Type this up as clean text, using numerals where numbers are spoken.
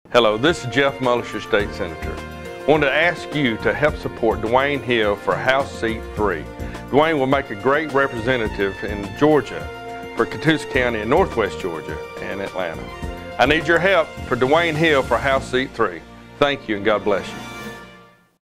Hello, this is Jeff Mullis, your state senator. I wanted to ask you to help support Dewayne Hill for House Seat 3. Dewayne will make a great representative in Georgia for Catoosa County in Northwest Georgia and Atlanta. I need your help for Dewayne Hill for House Seat 3. Thank you and God bless you.